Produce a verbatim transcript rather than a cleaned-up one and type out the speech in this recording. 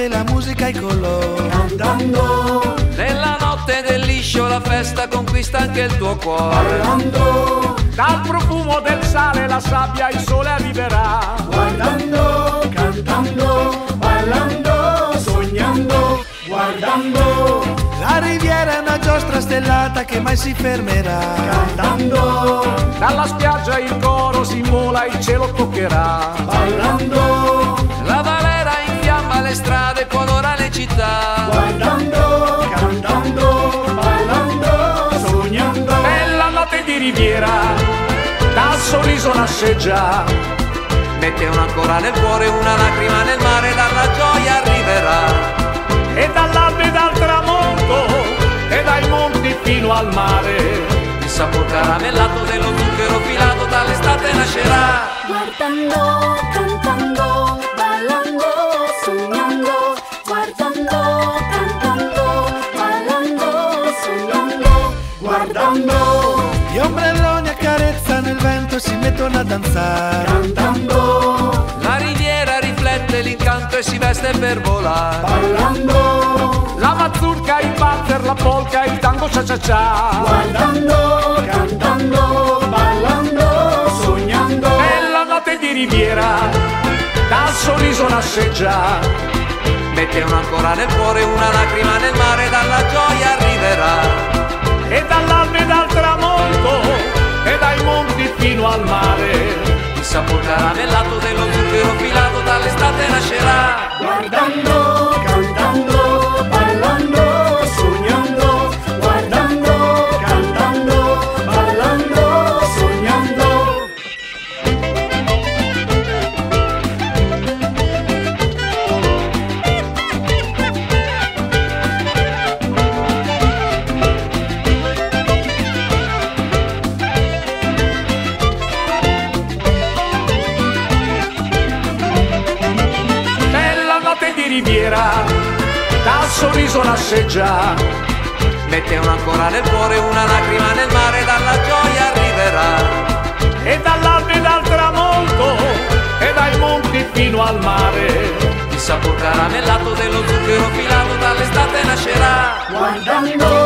l'estate, la musica e i colori. Cantando nella notte del liscio la festa conquista anche il tuo cuore. ballando Dal profumo del sale la sabbia il sole arriverà. guardando cantando ballando sognando guardando La riviera è una giostra stellata che mai si fermerà. cantando Dalla spiaggia il coro si vola, il cielo toccherà. ballando La Valera infiamma le strade, colora le città. guardando cantando ballando sognando Nella notte di riviera dal sorriso nasce già. Mette un'ancora nel cuore, una lacrima nel mare, dalla gioia arriverà. E dall'alba e dal tramonto e dai monti fino al mare. Il sapore caramellato dello zucchero filato dall'estate nascerà. Guardando, cantando, ballando, sognando, guardando, cantando, ballando, sognando, guardando Gli ombrelloni accarezzano il vento e si mettono a danzare. cantando La riviera riflette l'incanto e si veste per volare. ballando La mazurka, il valzer, la polka, il tango cia cia cia. guardando cantando ballando sognando Nella notte di riviera dal sorriso nasce già. Mette un'ancora nel cuore, una lacrima nel mare, dalla gioia arriverà. E dall'alba e dal tramonto e dai monti fino al mare. Il sapore caramellato dello zucchero filato dall'estate nascerà. guardando cantando ballando sognando guardando cantando ballando sognando Nella notte di riviera dal sorriso nasce già. Mette un'ancora nel cuore, una lacrima nel mare, dalla gioia arriverà. E dall'alba e dal tramonto e dai monti fino al mare. Il sapore caramellato dello zucchero filato dall'estate nascerà. guardando